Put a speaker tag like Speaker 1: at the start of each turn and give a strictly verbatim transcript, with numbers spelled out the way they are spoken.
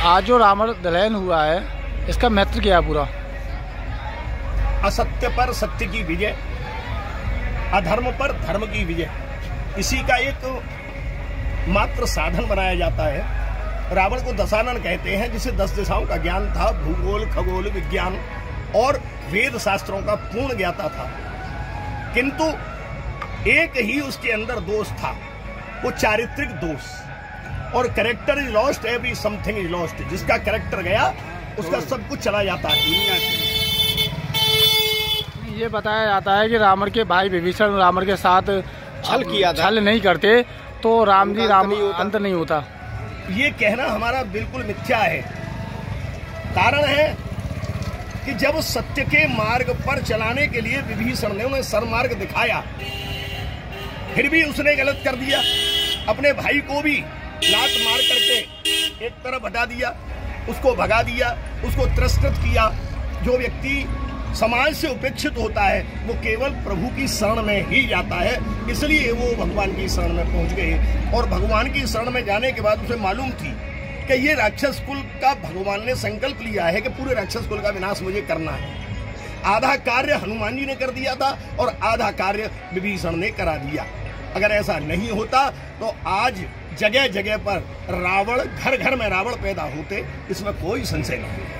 Speaker 1: आज जो रावण दहन हुआ है, इसका महत्व क्या है पूरा?
Speaker 2: असत्य पर सत्य की विजय, अधर्म पर धर्म की विजय, इसी का एक मात्र साधन बनाया जाता है। रावण को दशानन कहते हैं, जिसे दस दिशाओं का ज्ञान था, भूगोल, खगोल, विज्ञान और वेद शास्त्रों का पूर्ण ज्ञाता था। किंतु एक ही उसके अंदर दोष था, वो चारित्रिक दोष। और character is lost, every something is lost. जिसका कैरेक्टर गया उसका सब कुछ चला जाता है दुनिया से।
Speaker 1: ये बताया जाता है कि रावण के भाई विभीषण रावण के साथ
Speaker 2: छल किया था,
Speaker 1: छल नहीं करते तो राम जी राम अंत नहीं होता।
Speaker 2: ये कहना हमारा बिल्कुल मिथ्या है। कारण है कि जब सत्य के मार्ग पर चलाने के लिए विभीषण ने उन्हें सरमार्ग दिखाया, फिर भी उसने गलत कर दिया। अपने भाई को भी लात मार करके एक तरफ हटा दिया, उसको भगा दिया, उसको तिरस्कृत किया। जो व्यक्ति समाज से उपेक्षित होता है वो केवल प्रभु की शरण में ही जाता है, इसलिए वो भगवान की शरण में पहुंच गए। और भगवान की शरण में जाने के बाद उसे मालूम थी कि ये राक्षस कुल का भगवान ने संकल्प लिया है कि पूरे राक्षस कुल का विनाश मुझे करना है। आधा कार्य हनुमान जी ने कर दिया था और आधा कार्य विभीषण ने करा दिया। अगर ऐसा नहीं होता तो आज जगह जगह पर रावण, घर घर में रावण पैदा होते, इसमें कोई संशय नहीं है।